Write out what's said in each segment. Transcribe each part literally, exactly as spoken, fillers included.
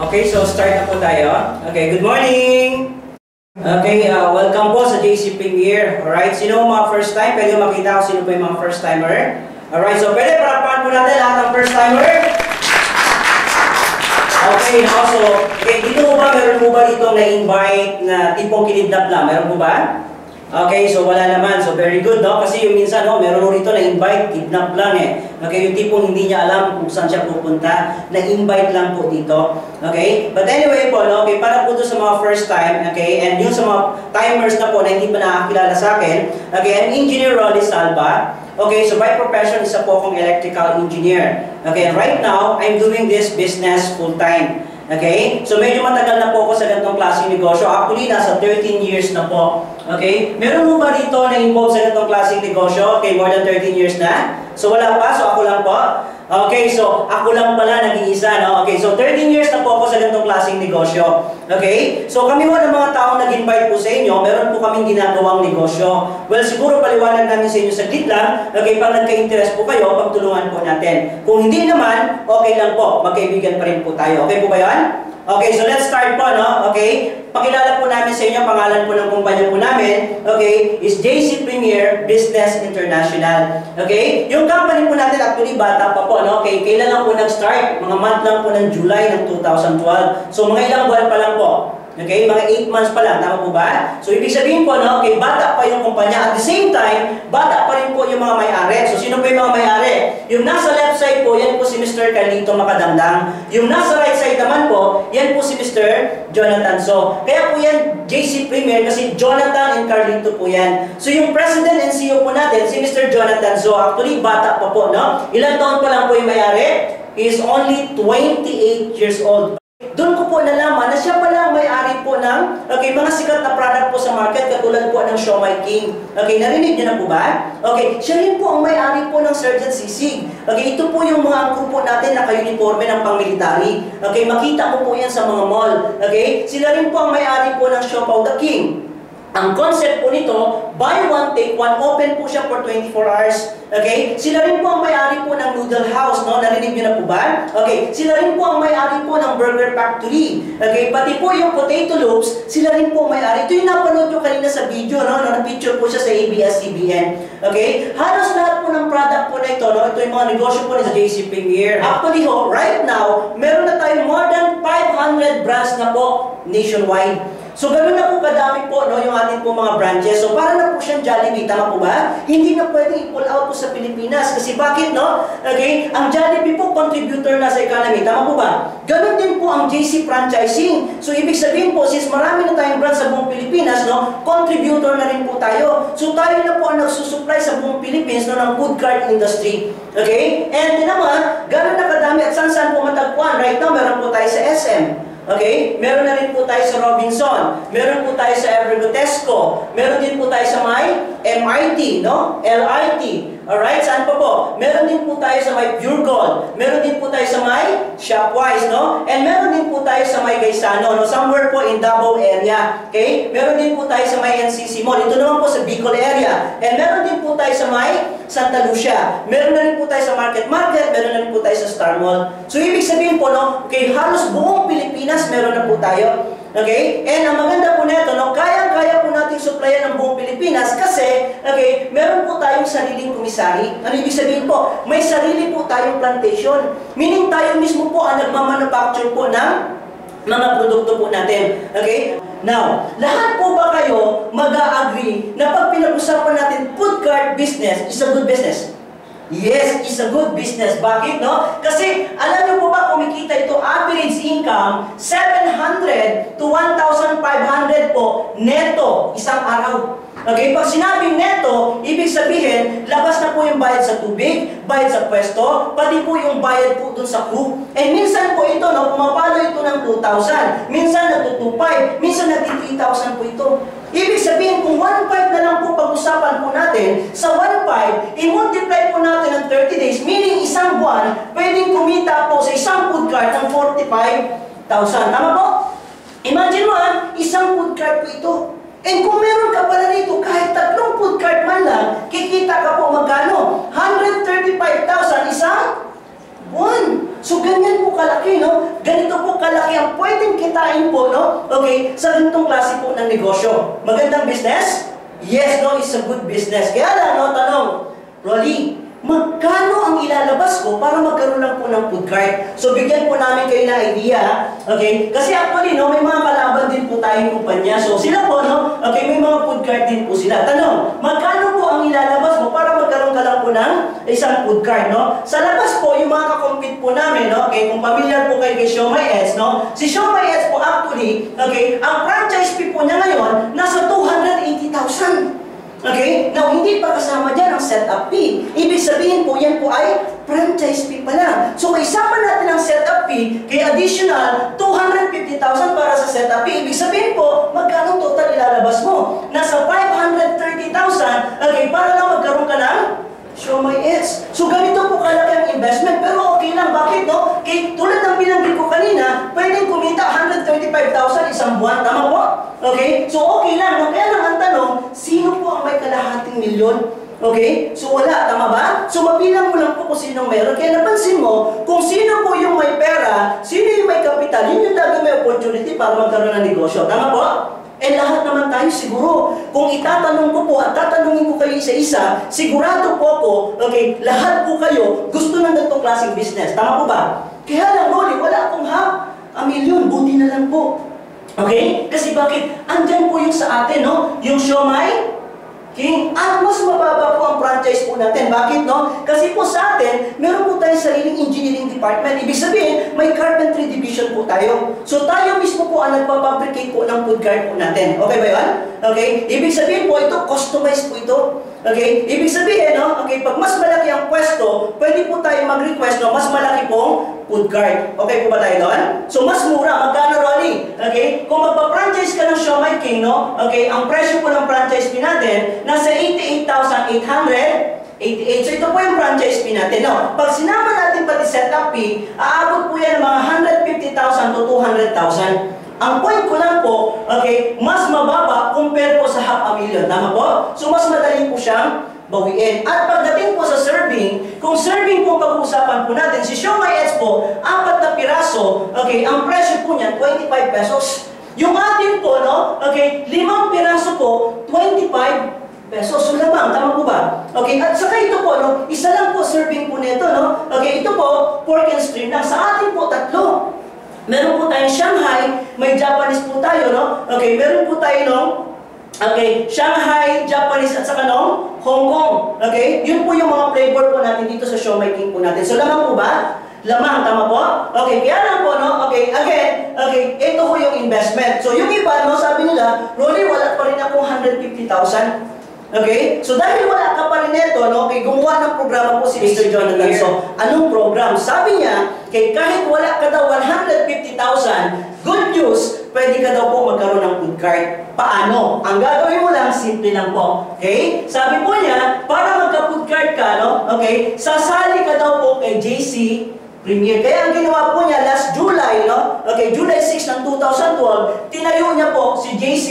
Okay, so start na po tayo. Okay, good morning! Okay, uh, welcome po sa J C Premier. Alright, sino mga first time? Pwede makita ko sino po yung mga first timer. Alright, so pwede parapan po natin lahat ng first timer. Okay, now, so, okay, dito po ba, meron po ba dito na-invite na tipong kinidnap lang? Meron po ba? Okay, so wala naman. So very good, no? Kasi yung minsan, no, meron po rito na-invite, kidnap lang eh. Okay, yung tipong hindi niya alam kung saan siya pupunta, na-invite lang po dito. Okay? But anyway po, no, okay, para po doon sa mga first time, okay, and yung sa mga timers na po na hindi pa nakakilala sa akin, okay, I'm Engineer Rolly Salva. Okay, so by profession, isa po akong electrical engineer. Okay, and right now, I'm doing this business full-time. Okay? So medyo matagal na po ako sa ganitong klaseng negosyo. Actually, nasa thirteen years na po. Okay? Meron mo ba dito na involved sa ganitong klaseng negosyo? Okay, more than thirteen years na? So wala pa? So ako lang po? Okay, so ako lang pala nag-iisa, no? Okay, so thirteen years na po ako sa ganitong klaseng negosyo. Okay? So kami po ng mga taong nag-invite po sa inyo, meron po kaming ginagawang negosyo. Well, siguro paliwanag namin sa inyo saglit lang. Okay, pag nagka-interest po kayo, pagtulungan po natin. Kung hindi naman, okay lang po. Magkaibigan pa rin po tayo. Okay po ba yan? Okay, so let's start po, no? Okay? Pakilala po namin sa inyo, pangalan po ng kumpanya po namin, okay, is J C Premier Business International. Okay? Yung company po natin, actually, bata pa po, no? Okay, kailan lang po nag-start? Mga month lang po ng July ng two thousand twelve. So, mga ilang buwan pa lang po. Okay, mga eight months pa lang, tama po ba? So, ibig sabihin po, no, okay, bata pa yung kumpanya. At the same time, bata pa rin po yung mga may-ari. So, sino po yung mga may-ari? Yung nasa left side po, yan po si Mister Carlito Makadamdam. Yung nasa right side naman po, yan po si Mister Jonathan So. Kaya po yan, J C Premier, kasi Jonathan and Carlito po yan. So, yung President and C E O po natin, si Mister Jonathan So. Actually, bata pa po, no? Ilang taon pa lang po yung may-ari? He is only twenty-eight years old. Doon ko po nalaman na siya pala ang may-ari po ng okay, mga sikat na product po sa market katulad po ng Siomai King. Okay, narinig niyo na po ba? Okay, siya rin po ang may-ari po ng Sergeant Sisig. Okay, ito po yung mga angko po natin na ka-uniforme ng pang-military. Okay, makita mo po yan sa mga mall. Okay, sila rin po ang may-ari po ng Siopao the King. Ang concept po nito, buy one, take one, open po siya for twenty-four hours. Okay? Sila rin po ang may-ari po ng Noodle House, no? Narinig niyo na po ba? Okay, sila rin po ang may-ari po ng Burger Factory. Okay, pati po yung Potato Loops, sila rin po ang may-ari. Ito yung napanood nyo kanina sa video, no? Na-picture po siya sa A B S C B N. Okay? Halos lahat po ng product po na ito, no? Ito yung mga negosyo po sa J C Premier. Actually, ho, right now, meron na tayong more than five hundred brands na po nationwide. So, gano'n na po kadami po, no, yung ating po mga branches. So, para na po siyang Jollibee, tama po ba? Hindi na pwedeng i-pull out po sa Pilipinas. Kasi bakit, no? Okay, ang Jollibee po, contributor na sa economy. Tama po ba? Gano'n din po ang J C Franchising. So, ibig sabihin po, since marami na tayong branch sa buong Pilipinas, no, contributor na rin po tayo. So, tayo na po ang nagsusupply sa buong Philippines, no, ng food cart industry. Okay? And, naman, gano'n na kadami at saan-saan po matagpuan. Right now, meron po tayo sa S M. Okay? Meron na rin po tayo sa Robinson. Meron po tayo sa Evergotesco. Meron din po tayo sa may M I T, no? L I T. Alright? Saan pa po? Meron din po tayo sa may Pure Gold. Meron din po tayo sa may Shopwise, no? And meron din po tayo sa may Gaisano, no? Somewhere po in Davao area. Okay? Meron din po tayo sa may N C C Mall. Ito naman po sa Bicol area. And meron din po tayo sa may Santa Lucia. Meron na rin po tayo sa Market Market. Meron na rin po tayo sa Star Mall. So, ibig sabihin po, no? Okay, halos buong Pilipinas meron na po tayo. Okay? And ang maganda po nito, no, kaya-kaya po nating supplyan ng buong Pilipinas kasi, okay, meron po tayong sariling komisari. Ano ibig sabihin po? May sarili po tayong plantation. Meaning tayo mismo po ang nagmamanufacture po ng mga produkto po natin. Okay? Now, lahat po ba kayo mag-a-agree na pag pinag-usapan natin food cart business is a good business? Yes, it's a good business. Bakit, no? Kasi, alam niyo po ba, kumikita ito, average income, seven hundred to one thousand five hundred po, neto, isang araw. Okay, pag sinabing neto, ibig sabihin, labas na po yung bayad sa tubig, bayad sa pwesto, pati po yung bayad po dun sa crew. And minsan po ito, no, pumapalo ito ng two thousand, minsan nag two five, minsan nag three thousand po ito. Ibig sabihin, kung one five na lang po pag-usapan po natin, sa one five, i-multiply po natin ng thirty days, meaning isang buwan, pwedeng kumita po sa isang food cart ng forty-five thousand. Tama po? Imagine mo, ah, isang food cart po ito. And kung meron ka pala rito, kahit tatlong food cart man lang, kikita ka po magkano? one hundred thirty-five thousand isang buwan. So, ganyan po kalaki kalaki, no? Ganito po kalaki ang pwedeng kitain po, no? Okay, sa ganitong klase po ng negosyo. Magandang business? Yes, no? It's a good business. Kaya lang, no? Tanong, Rolly, magkano ang ilalabas ko para magkaroon lang po ng food cart? So, bigyan po namin kayo ng idea, okay? Kasi actually, no, may mga kalaban din po tayong kumpanya. So, sila po, no, okay, may mga food cart din po sila. Tanong, magkano po ang ilalabas mo para magkaroon ka lang po ng isang food cart, no? Sa labas po, yung mga kakompete po namin, no, okay, kung familiar po kayo kay Siomai Eds, no, si Siomai Eds po actually, okay, ang franchise fee po niya ngayon, nasa two hundred eighty thousand. Okay? Now, hindi pa kasama dyan ang setup fee. Ibig sabihin po, yan po ay franchise fee pa lang. So, isama natin ang setup fee, kaya additional two hundred fifty thousand para sa setup fee. Ibig sabihin po, magkano total ilalabas mo? Nasa five hundred thirty thousand, okay, para lang magkaroon ka ng Siomai Eds. So, ganito po kalaki ang investment. Pero okay lang. Bakit, no? Kaya, tulad ng binanggit ko kanina, pwedeng kumita one hundred thirty-five thousand isang buwan. Tama po? Okay? So, okay lang. No? Kaya lang ang tanong, sino po ang may kalahating milyon? Okay? So, wala. Tama ba? So, mabilang mo lang po kung sinong meron. Kaya napansin mo, kung sino po yung may pera, sino yung may kapital, yun yung lagi may opportunity para magkaroon ng negosyo. Tama po? Eh, lahat naman tayo siguro. Kung itatanong ko po at tatanungin ko kayo isa-isa, sigurado po ako, okay, lahat po kayo gusto ng ganitong klaseng business. Tama po ba? Kaya lang, Rolly, wala akong half a million, buti na lang po. Okay? Kasi bakit? Andyan po yung sa atin, no? Yung Siomai King. At mas mababa po ang franchise po natin. Bakit, no? Kasi po sa atin, meron po tayong sariling engineering department. Ibig sabihin, may carpentry division po tayo. So tayo mismo po ang nagpapabricate po ng food cart po natin. Okay ba yun? Okay? Ibig sabihin po, ito, customized po ito. Okay? Ibig sabihin, no? Okay, pag mas malaki ang pwesto, pwede po tayo mag-request, no? Mas malaki pong food cart. Okay po ba tayo doon? So, mas mura. Magkano, Rolly? Okay? Kung magpa-franchise ka ng Siomai King, no? Okay, ang presyo po ng franchise fee natin, nasa eighty-eight thousand eight hundred eighty-eight. So, ito po yung franchise fee natin, no? Pag sinama natin pati setup fee, aabot po yan ng mga one hundred fifty thousand to two hundred thousand. Ang point ko lang po, okay, mas mababa compare po sa half a million. Tama po? So, mas madali po siyang bawiin. At pagdating po sa serving, kung serving po pag-uusapan po natin, si Siomai Eds po, apat na piraso, okay, ang presyo po niya, twenty-five pesos. Yung atin po, no, okay, limang piraso po, twenty-five pesos. So, lamang, tama po ba? Okay, at saka ito po, no, isa lang po serving po nito, no, okay, ito po, pork and shrimp lang. Sa atin po, tatlo. Meron po tayong Shanghai, may Japanese po tayo, no, okay, meron po tayo, no, okay, Shanghai, Japanese, at saka no, Hong Kong. Okay? Yun po yung mga flavor po natin dito sa Siomai King po natin. So, lamang po ba? Lamang, tama po? Okay, kaya lang po, no? Okay, again, okay, ito po yung investment. So, yung iba, no, sabi nila, Rolly, wala pa rin akong one hundred fifty thousand. Okay? So, dahil wala ka pa rin ito, no, okay, gumawa ng programa po si Mister Jonathan. So, anong program? Sabi niya, okay, kahit wala ka daw one hundred fifty thousand, good news, pwede ka daw po magkaroon ng food cart. Paano? Ang gagawin mo lang, simple lang po. Okay? Sabi po niya, para magka-food cart ka, no? Okay? Sasali ka daw po kay J C Premier. Kaya ang ginawa po niya last July, no? Okay, July six ng two thousand twelve, tinayo niya po si J C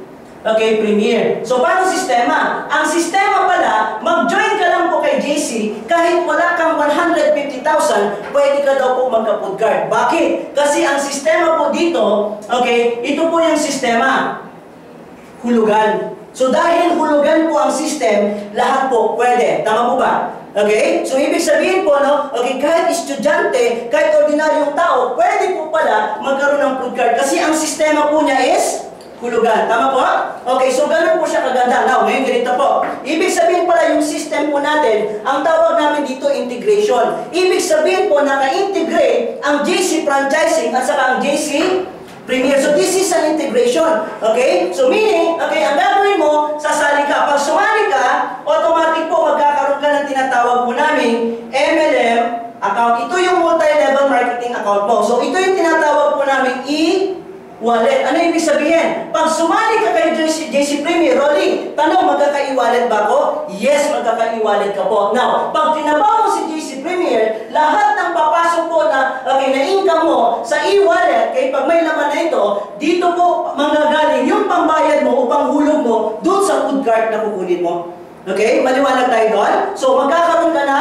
Okay, Premier. So, paano sistema? Ang sistema pala, mag-join ka lang po kay J C, kahit wala kang one hundred fifty thousand, pwede ka daw po magka-food cart. Bakit? Kasi ang sistema po dito, okay, ito po yung sistema. Hulugan. So, dahil hulugan po ang system, lahat po pwede. Tama po ba? Okay? So, ibig sabihin po, no? Okay, kahit estudyante, kahit ordinaryong tao, pwede po pala magkaroon ng food cart. Kasi ang sistema po niya is hulugan. Tama po? Okay, so ganun po siya kaganda. Now, ngayon ganito po. Ibig sabihin pala yung system po natin, ang tawag namin dito integration. Ibig sabihin po naka-integrate ang J C Franchising at saka ang J C Premier. So this is an integration. Okay? So meaning, okay, ang gagawin mo, sasali ka. Pag sumali ka, automatic po magkakaroon ka ng tinatawag po namin M L M account. Ito yung multi-level marketing account mo. So ito yung tinatawag po namin E wallet. Ano ibig sabihin? Pag sumali ka kay J C Premier, Rolly, tanong, magkaka-e-wallet ba ako? Yes, magkaka-e-wallet ka po. Now, pag tinabaw mo si J C Premier, lahat ng papasok po na, okay, na income mo sa e-wallet, kaya pag may laman na ito, dito po manggagaling yung pambayad mo o panghulog mo doon sa food cart na kukunin mo. Okay? Maliwanag tayo doon? So, magkakaroon ka ng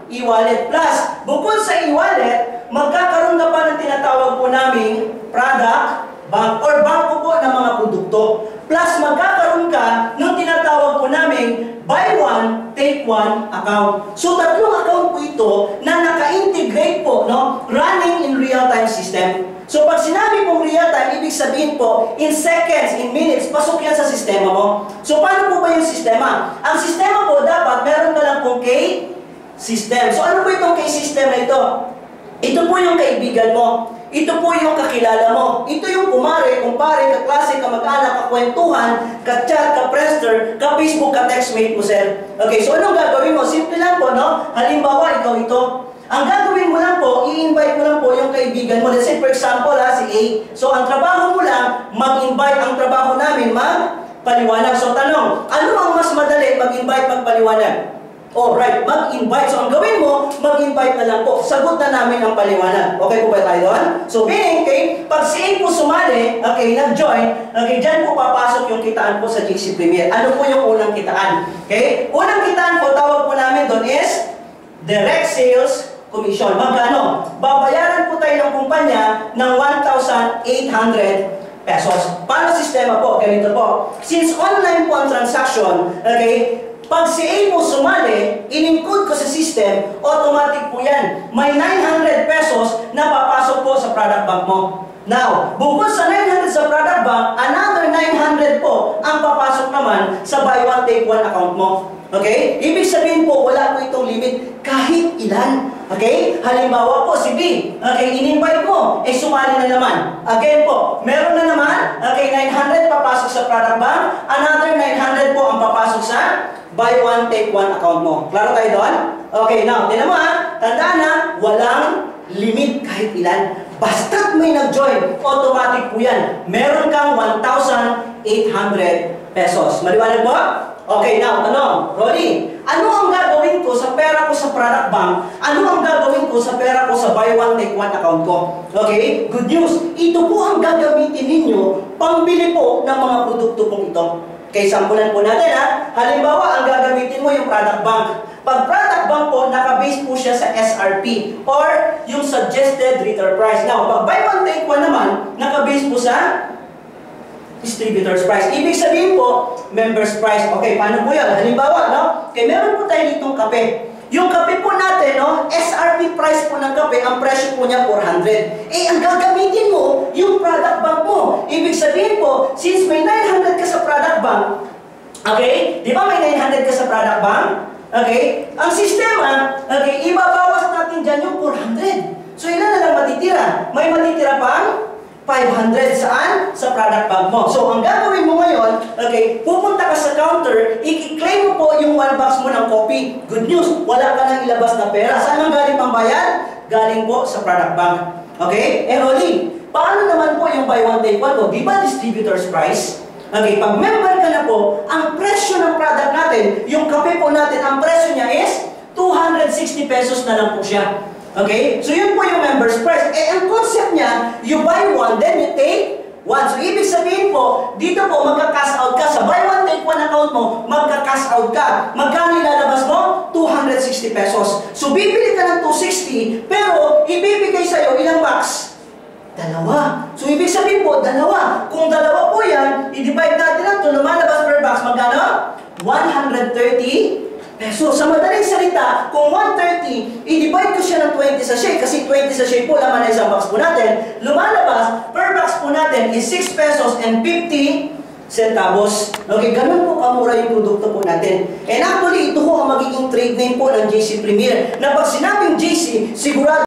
e-wallet. Plus, bukod sa e-wallet, magkakaroon ka pa ng tinatawag po naming product bank or bangko po ng mga produkto. Plus, magkakaroon ka ng tinatawag po naming buy one, take one account. So, tatlong account po ito na naka-integrate po, no? Running in real-time system. So, pag sinabi pong real-time, ibig sabihin po, in seconds, in minutes, pasok yan sa sistema mo. So, paano po ba yung sistema? Ang sistema po, dapat meron ka lang pong K-system. So, ano po itong K-system na ito? Ito po yung kaibigan mo. Ito po yung kakilala mo. Ito yung kumare, kumpare, kaklase, kamag-anak, kakwentuhan, ka-chat, ka-prester, ka-Facebook, ka-textmate mo, sir. Okay, so anong gagawin mo? Simple lang po, no? Halimbawa, ikaw ito. Ang gagawin mo lang po, i-invite mo lang po yung kaibigan mo. Let's say, for example, ha, si A. So, ang trabaho mo lang, mag-invite. Ang trabaho namin, mag-paliwanag. So, tanong, ano ang mas madali mag-invite, mag-paliwanag? Oh, right, mag-invite. So, ang gawin mo, mag-invite na lang po. Sagot na namin ang paliwanag. Okay po ba tayo doon? So, meaning, okay, pag si A po sumali, okay, nag-join, okay, dyan po papasok yung kitaan po sa J C Premier. Ano po yung unang kitaan? Okay? Unang kitaan po, tawag po namin doon is direct sales commission. Magkano? Babayaran po tayo ng kumpanya ng one thousand eight hundred pesos. Paano sistema po? Ganito po. Since online po ang transaction, okay, pag si A po sumali, in-include ko sa system, automatic po yan. May nine hundred pesos na papasok po sa product bank mo. Now, bukod sa nine hundred sa product bank, another nine hundred po ang papasok naman sa buy one, take one account mo. Okay? Ibig sabihin po, wala po itong limit kahit ilan. Okay? Halimbawa po, si B. Okay, in-invite mo. Eh, sumali na naman. Again po, meron na naman. Okay, nine hundred papasok sa product bank. Another nine hundred po ang papasok sa buy one, take one account mo. Klaro tayo doon? Okay, now, tinan mo ha. Tandaan na, walang limit kahit ilan. Basta't may nag-join, automatic po yan. Meron kang one thousand eight hundred pesos. Maliwanag po? Okay, now, tanong, Rolly, ano ang gagawin ko sa pera ko sa product bank? Ano ang gagawin ko sa pera ko sa buy one, take one account ko? Okay, good news. Ito po ang gagamitin ninyo pambili po ng mga produkto pong ito. Okay, sampulan po natin ha. Halimbawa, ang gagamitin mo yung product bank. Pag product bank po, nakabase po siya sa S R P or yung suggested retail price. Now, pag buy one, take one naman, nakabase po sa distributor's price. Ibig sabihin po, member's price. Okay, paano po yan? Halimbawa, no? Okay, meron po tayo ditong kape. Yung kape po natin, no? S R P price po ng kape, ang presyo po niya four hundred. Eh, ang gagamitin mo, yung product bank mo. Ibig sabihin po, since may nine hundred ka sa product bank, okay? Di ba may nine hundred ka sa product bank? Okay? Ang sistema, okay, ibabawas natin dyan yung four hundred. So, ilan na lang matitira? May matitira pang five hundred saan? Sa product bag mo. So, ang gagawin mo ngayon, okay, pupunta ka sa counter, i-claim mo po yung one box mo ng coffee. Good news, wala ka nang ilabas na pera. Saan ang galing pang bayad? Galing po sa product bag. Okay? Eh, Rolly, paano naman po yung buy one, take one po? Di ba distributor's price? Okay, pag member ka na po, ang presyo ng product natin, yung kape po natin, ang presyo niya is two hundred sixty pesos na lang po siya. Okay? So, yun po yung member's price. Eh, ang concept niya, you buy one, then you take one. So, ibig sabihin po, dito po, magka-cash out ka. Sa buy one, take one account mo, magka-cash out ka. Magkano ilalabas mo? two hundred sixty pesos. So, bibili ka ng two hundred sixty, pero ibibigay sa'yo ilang box? Dalawa. So, ibig sabihin po, dalawa. Kung dalawa po yan, i-divide natin lang ito, lumalabas per box, magkano? one hundred thirty pesos. Sa madaling salita, kung one hundred thirty, i-divide ko siya ng twenty sachet, kasi twenty sachet po laman na isang box po natin, lumalabas, per box po natin is six pesos and fifty centavos. Okay, ganun po kamura yung produkto po natin. And actually, ito po ang magiging trade name po ng J C Premier, na pag sinabing J C, sigurado